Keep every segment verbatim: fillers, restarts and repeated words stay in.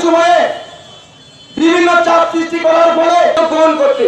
সময়ে বিভিন্ন চাপ সৃষ্টি করার ফলে গ্রহণ করতে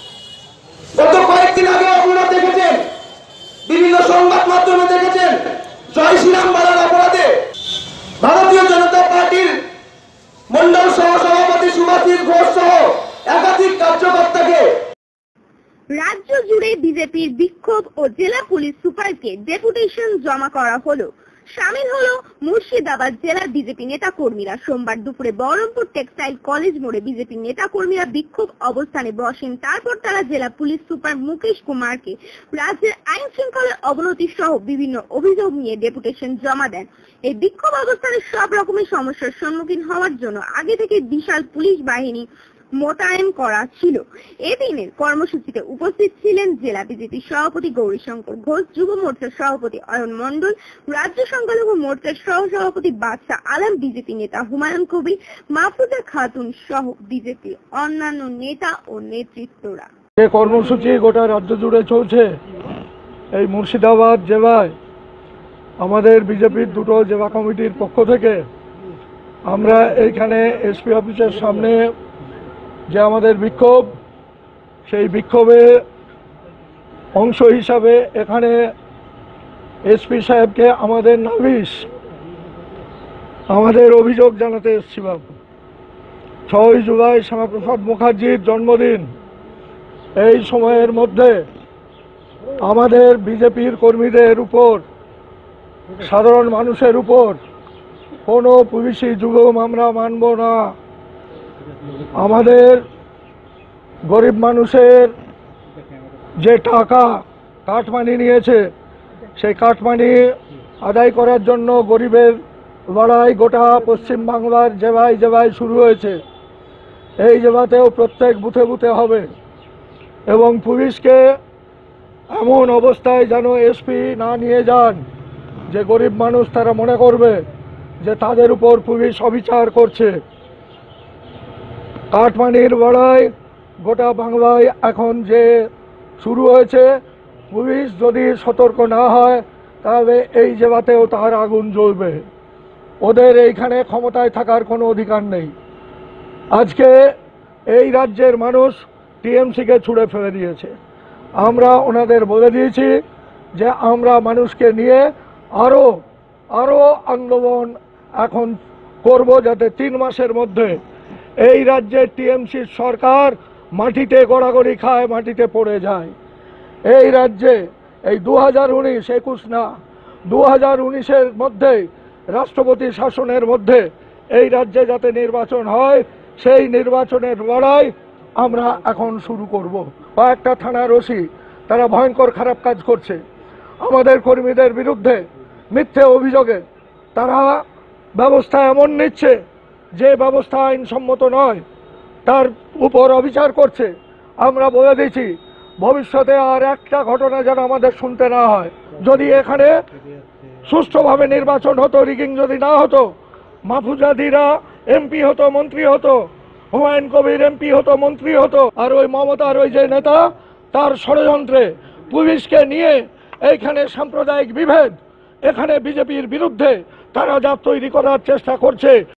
গত কয়েকদিন আগে আপনারা দেখেছেন, বিভিন্ন সংবাদ মাধ্যমে দেখেছেন, জয় শ্রীরাম বলার অপরাধে ভারতীয় জনতা পার্টির মন্ডল সহ সভাপতি সুভাষিস ঘোষ সহ একাধিক কার্যকর্তাকে রাজ্য জুড়ে বিজেপির বিক্ষোভ ও জেলা পুলিশ সুপারকে ডেপুটেশন জমা করা হলো। শামিল হলো মুর্শিদাবাদ জেলার বিজেপি নেতা কর্মীরা। সোমবার দুপুরে বহরমপুর টেক্সটাইল কলেজ মোড়ে বিজেপি নেতা কর্মীরা বিক্ষোভ অবস্থানে বসেন। তারপর তারা জেলা পুলিশ সুপার মুকেশ কুমারকে রাজ্যের আইন শৃঙ্খলার অবনতি সহ বিভিন্ন অভিযোগ নিয়ে ডেপুটেশন জমা দেন। এই বিক্ষোভ অবস্থানে সব রকমের সমস্যার সম্মুখীন হওয়ার জন্য আগে থেকে বিশাল পুলিশ বাহিনী মোতায়েন করা ছিল। এদিনের কর্মসূচিতে উপস্থিত ছিলেন জেলা বিজেপি সভাপতি গৌরীশঙ্কর ঘোষ, যুব মোর্চার সভাপতি অয়ন মণ্ডল, রাজ্য সংখ্যালঘু মোর্চার সহ সভাপতি বাদশাহ আলম, বিজেপি নেতা হুমায়ুন কবির, মাহফুজা খাতুন সহ বিজেপির অন্যান্য নেতা ও নেতৃত্বরা। এই কর্মসূচি গোটা রাজ্য জুড়ে চলছে। এই মুর্শিদাবাদ জেলায় আমাদের বিজেপির দুটো জেলা কমিটির পক্ষ থেকে আমরা এইখানে এসপি অফিসের সামনে যে আমাদের বিক্ষোভ, সেই বিক্ষোভে অংশ হিসাবে এখানে এসপি সাহেবকে আমাদের নালিশ, আমাদের অভিযোগ জানাতে এসেছিলাম। ছয়ই জুলাই শ্যামাপ্রসাদ মুখার্জির জন্মদিন। এই সময়ের মধ্যে আমাদের বিজেপির কর্মীদের উপর, সাধারণ মানুষের উপর কোনো পুলিশি জুলুম আমরা মানব না। আমাদের গরিব মানুষের যে টাকা কাটমানি নিয়েছে, সেই কাটমানি আদায় করার জন্য গরিবের লড়াই গোটা পশ্চিমবাংলার জেলায় জেলায় শুরু হয়েছে। এই জেলাতেও প্রত্যেক বুথে বুথে হবে এবং পুলিশকে এমন অবস্থায় যেন এসপি না নিয়ে যান যে গরিব মানুষ তারা মনে করবে যে তাদের উপর পুলিশ অবিচার করছে। কাটমানির লড়াই গোটা বাংলায় এখন যে শুরু হয়েছে, পুলিশ যদি সতর্ক না হয় তাহলে এই জেলাতেও তার আগুন জ্বলবে। ওদের এইখানে ক্ষমতায় থাকার কোনো অধিকার নেই। আজকে এই রাজ্যের মানুষ টিএমসিকে ছুঁড়ে ফেলে দিয়েছে। আমরা ওনাদের বলে দিয়েছি যে আমরা মানুষকে নিয়ে আরও আরও আন্দোলন এখন করব, যাতে তিন মাসের মধ্যে এই রাজ্যে টিএমসির সরকার মাটিতে গড়াগড়ি খায়, মাটিতে পড়ে যায়। এই রাজ্যে এই দু হাজার উনিশ একুশ না দু হাজার উনিশের মধ্যে রাষ্ট্রপতি শাসনের মধ্যে এই রাজ্যে যাতে নির্বাচন হয়, সেই নির্বাচনের লড়াই আমরা এখন শুরু করব। কয়েকটা থানার ওসি তারা ভয়ঙ্কর খারাপ কাজ করছে আমাদের কর্মীদের বিরুদ্ধে। মিথ্যে অভিযোগে তারা ব্যবস্থা এমন নিচ্ছে যে ব্যবস্থা আইনসম্মত নয়, তার উপর অবিচার করছে। আমরা বলে দিয়েছি ভবিষ্যতে আর একটা ঘটনা যেন আমাদের শুনতে না হয়। যদি এখানে সুষ্ঠুভাবে নির্বাচন হতো, রিগিং যদি না হতো, মাহফুজাদিরা এমপি হতো, মন্ত্রী হতো, হুমায়ুন কবির এমপি হতো, মন্ত্রী হতো, আর ওই মমতার ওই যে নেতা তার ষড়যন্ত্রে পুলিশকে নিয়ে এইখানে সাম্প্রদায়িক বিভেদ, এখানে বিজেপির বিরুদ্ধে তারা যা তৈরি করার চেষ্টা করছে।